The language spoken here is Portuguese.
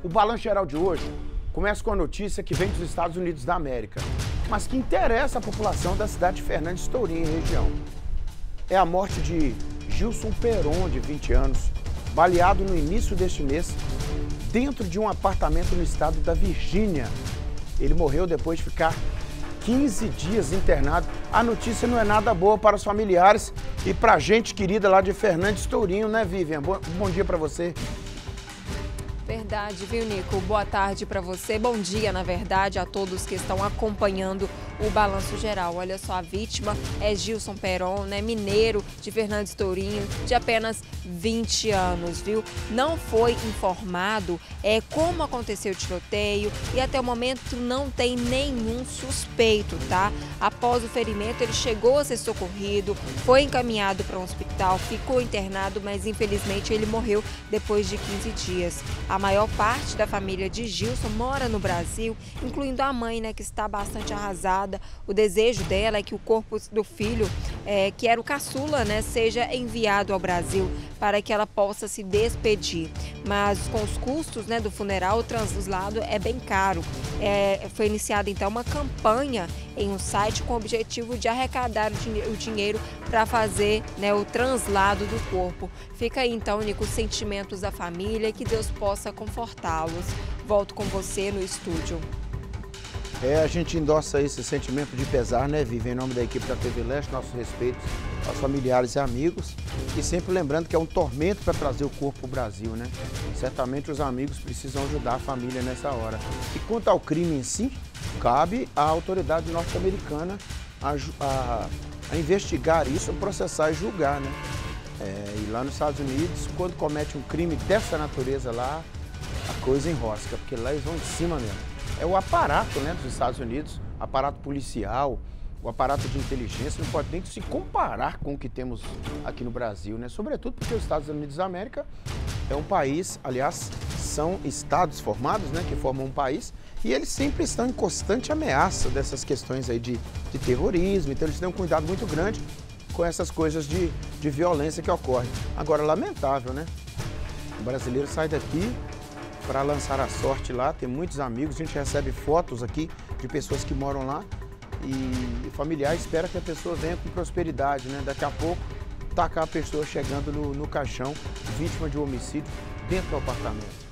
O Balanço Geral de hoje começa com a notícia que vem dos Estados Unidos da América, mas que interessa a população da cidade de Fernandes Tourinho e região. É a morte de Gilson Peron, de 20 anos, baleado no início deste mês, dentro de um apartamento no estado da Virgínia. Ele morreu depois de ficar 15 dias internado. A notícia não é nada boa para os familiares e para a gente querida lá de Fernandes Tourinho, né, Vivian? Bom dia para você. Verdade, viu, Nico? Boa tarde para você. Bom dia, na verdade, a todos que estão acompanhando o Balanço Geral. Olha só, a vítima é Gilson Peron, né, mineiro de Fernandes Tourinho, de apenas 20 anos, viu? Não foi informado como aconteceu o tiroteio e até o momento não tem nenhum suspeito, tá? Após o ferimento, ele chegou a ser socorrido, foi encaminhado para um hospital, ficou internado, mas infelizmente ele morreu depois de 15 dias. A maior parte da família de Gilson mora no Brasil, incluindo a mãe, né, que está bastante arrasada. O desejo dela é que o corpo do filho, que era o caçula, né, seja enviado ao Brasil para que ela possa se despedir. Mas com os custos, né, do funeral, o translado é bem caro. Foi iniciada então uma campanha em um site com o objetivo de arrecadar o dinheiro para fazer, né, o translado do corpo. Fica aí então, Nico, os sentimentos da família, que Deus possa confortá-los. Volto com você no estúdio. A gente endossa esse sentimento de pesar, né, Vivi, em nome da equipe da TV Leste, nossos respeitos aos familiares e amigos, e sempre lembrando que é um tormento para trazer o corpo para o Brasil, né? Certamente os amigos precisam ajudar a família nessa hora. E quanto ao crime em si, cabe à autoridade norte-americana a investigar isso, processar e julgar, né? E lá nos Estados Unidos, quando comete um crime dessa natureza lá, a coisa enrosca, porque lá eles vão em cima mesmo. É o aparato, né, dos Estados Unidos, aparato policial, o aparato de inteligência, não pode nem se comparar com o que temos aqui no Brasil, né? Sobretudo porque os Estados Unidos da América é um país, aliás, são estados formados, né, que formam um país, e eles sempre estão em constante ameaça dessas questões aí de terrorismo, então eles têm um cuidado muito grande com essas coisas de violência que ocorrem. Agora, lamentável, né? O brasileiro sai daqui para lançar a sorte lá, tem muitos amigos, a gente recebe fotos aqui de pessoas que moram lá e familiares espera que a pessoa venha com prosperidade, né? Daqui a pouco, tacar a pessoa chegando no caixão, vítima de um homicídio dentro do apartamento.